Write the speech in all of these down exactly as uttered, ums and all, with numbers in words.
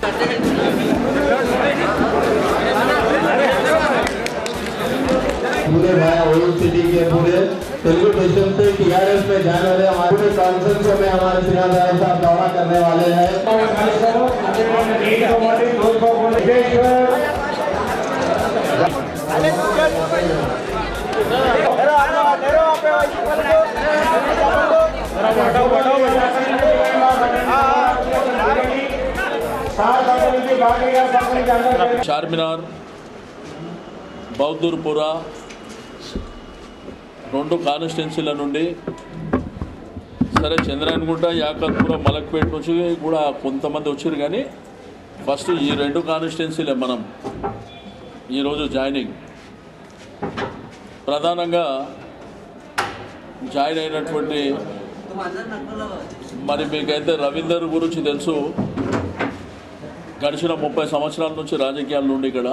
पूरे भाया old city के पूरे तेलुगु देशम से टीआरएस में जाने वाले हमारे पूरे कॉन्फ्रेंस में हमारे सिन्हा साहब दौरा करने वाले हैं। చార్మినార్, బౌద్ధూర్పురా రెండు కాన్స్టిట్యున్సీల నుండి సరే చంద్రాయనగుట్ట, యాకత్పుర, మలక్పేట నుంచి కూడా కొంతమంది వచ్చారు. కానీ ఫస్ట్ ఈ రెండు కాన్స్టిట్యున్సీలే మనం ఈరోజు జాయినింగ్. ప్రధానంగా జాయిన్ అయినటువంటి మరి మీకైతే రవీందర్ గురించి తెలుసు. గడిచిన ముప్పై సంవత్సరాల నుంచి రాజకీయాల నుండి ఇక్కడ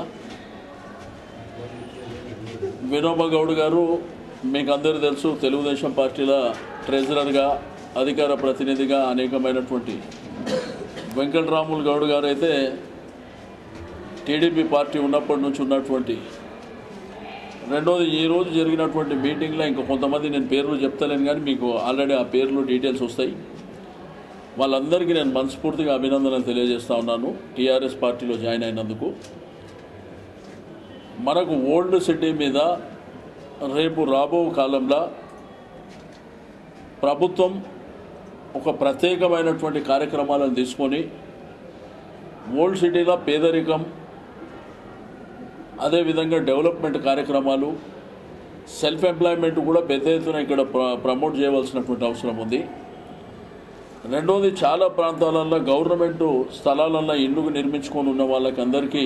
వినోబ గౌడ్ గారు మీకు అందరూ తెలుసు, తెలుగుదేశం పార్టీల ట్రెజరర్గా, అధికార ప్రతినిధిగా అనేకమైనటువంటి. వెంకటరాములు గౌడ్ గారు అయితే టీడీపీ పార్టీ ఉన్నప్పటి నుంచి ఉన్నటువంటి. రెండోది ఈరోజు జరిగినటువంటి మీటింగ్లో ఇంకా కొంతమంది నేను పేర్లు చెప్తలేను, కానీ మీకు ఆల్రెడీ ఆ పేర్లు డీటెయిల్స్ వస్తాయి. వాళ్ళందరికీ నేను మనస్ఫూర్తిగా అభినందనలు తెలియజేస్తూ ఉన్నాను టీఆర్ఎస్ పార్టీలో జాయిన్ అయినందుకు. మనకు ఓల్డ్ సిటీ మీద రేపు రాబో కాలంలో ప్రభుత్వం ఒక ప్రత్యేకమైనటువంటి కార్యక్రమాలను తీసుకొని ఓల్డ్ సిటీలో పేదరికం, అదేవిధంగా డెవలప్మెంట్ కార్యక్రమాలు, సెల్ఫ్ ఎంప్లాయ్మెంట్ కూడా పెద్ద ఎత్తున ఇక్కడ ప్రమోట్ చేయవలసినటువంటి అవసరం ఉంది. రెండోది చాలా ప్రాంతాలలో గవర్నమెంటు స్థలాలలో ఇల్లు నిర్మించుకొని ఉన్న వాళ్ళకి అందరికీ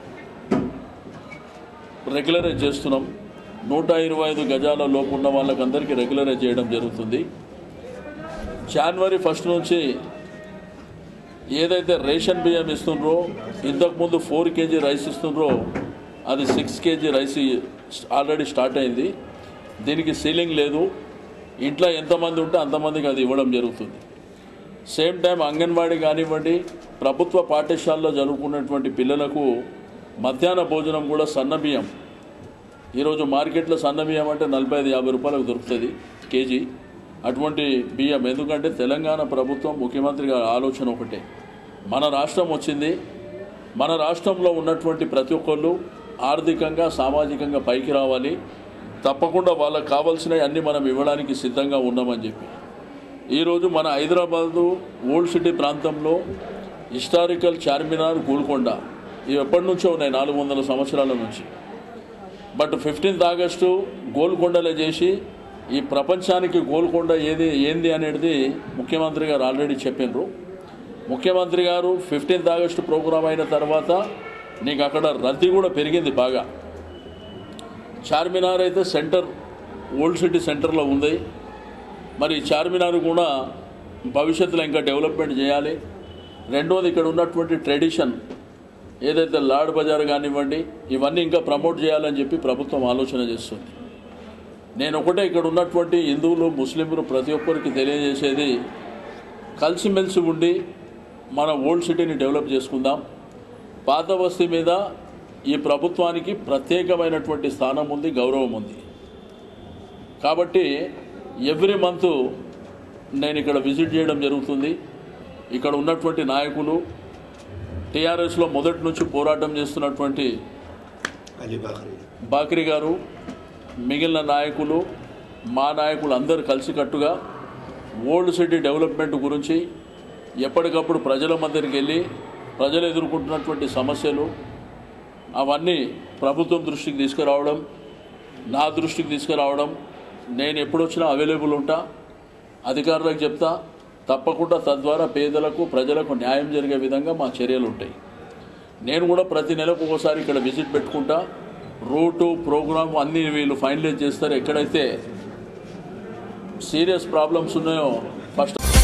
రెగ్యులరైజ్ చేస్తున్నాం. నూట ఇరవై ఐదు గజాల లోపు ఉన్న వాళ్ళకి అందరికీ రెగ్యులరైజ్ చేయడం జరుగుతుంది. జనవరి ఫస్ట్ నుంచి ఏదైతే రేషన్ బియ్యం ఇస్తుండ్రో, ఇంతకుముందు ఫోర్ కేజీ రైస్ ఇస్తుండ్రో అది six KG rice already start అయింది. దీనికి సీలింగ్ లేదు. ఇంట్లో ఎంతమంది ఉంటే అంతమందికి అది ఇవ్వడం జరుగుతుంది. సేమ్ టైం అంగన్వాడీ కానివ్వండి, ప్రభుత్వ పాఠశాలలో చదువుకున్నటువంటి పిల్లలకు మధ్యాహ్న భోజనం కూడా సన్న బియ్యం. ఈరోజు మార్కెట్లో సన్న బియ్యం అంటే నలభై ఐదు యాభై రూపాయలకు దొరుకుతుంది కేజీ. అటువంటి బియ్యం, ఎందుకంటే తెలంగాణ ప్రభుత్వం ముఖ్యమంత్రి గారి ఆలోచన ఒకటే, మన రాష్ట్రం వచ్చింది, మన రాష్ట్రంలో ఉన్నటువంటి ప్రతి ఒక్కళ్ళు ఆర్థికంగా సామాజికంగా పైకి రావాలి, తప్పకుండా వాళ్ళకు కావాల్సినవి అన్నీ మనం ఇవ్వడానికి సిద్ధంగా ఉన్నామని చెప్పి ఈరోజు మన హైదరాబాదు ఓల్డ్ సిటీ ప్రాంతంలో హిస్టారికల్ చార్మినార్, గోల్కొండ ఇవి ఎప్పటి నుంచో ఉన్నాయి, నాలుగు వందల సంవత్సరాల నుంచి. బట్ ఫిఫ్టీన్త్ ఆగస్టు గోల్కొండలో చేసి ఈ ప్రపంచానికి గోల్కొండ ఏది ఏంది అనేది ముఖ్యమంత్రి గారు ఆల్రెడీ చెప్పినారు. ముఖ్యమంత్రి గారు ఫిఫ్టీన్త్ ఆగస్టు ప్రోగ్రాం అయిన తర్వాత నీకు అక్కడ రద్దీ కూడా పెరిగింది బాగా. చార్మినార్ అయితే సెంటర్, ఓల్డ్ సిటీ సెంటర్లో ఉంది. మరి చార్మినార్ కూడా భవిష్యత్తులో ఇంకా డెవలప్మెంట్ చేయాలి. రెండోది ఇక్కడ ఉన్నటువంటి ట్రెడిషన్ ఏదైతే లాడ్ బజార్ కానివ్వండి, ఇవన్నీ ఇంకా ప్రమోట్ చేయాలని చెప్పి ప్రభుత్వం ఆలోచన చేస్తుంది. నేను ఒకటే ఇక్కడ ఉన్నటువంటి హిందువులు, ముస్లింలు ప్రతి ఒక్కరికి తెలియజేసేది, కలిసిమెలిసి ఉండి మన ఓల్డ్ సిటీని డెవలప్ చేసుకుందాం. పాత బస్తీ మీద ఈ ప్రభుత్వానికి ప్రత్యేకమైనటువంటి స్థానం ఉంది, గౌరవం ఉంది. కాబట్టి ఎవ్రీ మంత్ నేను ఇక్కడ విజిట్ చేయడం జరుగుతుంది. ఇక్కడ ఉన్నటువంటి నాయకులు, టీఆర్ఎస్లో మొదటి నుంచి పోరాటం చేస్తున్నటువంటి బాక్రీ గారు, మిగిలిన నాయకులు, మా నాయకులు అందరూ కలిసికట్టుగా ఓల్డ్ సిటీ డెవలప్మెంట్ గురించి ఎప్పటికప్పుడు ప్రజల మధ్యకి వెళ్ళి ప్రజలు ఎదుర్కొంటున్నటువంటి సమస్యలు అవన్నీ ప్రభుత్వం దృష్టికి తీసుకురావడం, నా దృష్టికి తీసుకురావడం. నేను ఎప్పుడొచ్చినా అవైలబుల్ ఉంటా, అధికారులకు చెప్తా, తప్పకుండా తద్వారా పేదలకు, ప్రజలకు న్యాయం జరిగే విధంగా మా చర్యలు ఉంటాయి. నేను కూడా ప్రతి నెలకు ఒకసారి ఇక్కడ విజిట్ పెట్టుకుంటా. రూటు, ప్రోగ్రాము అన్నీ వీళ్ళు ఫైనలైజ్ చేస్తారు. ఎక్కడైతే సీరియస్ ప్రాబ్లమ్స్ ఉన్నాయో ఫస్ట్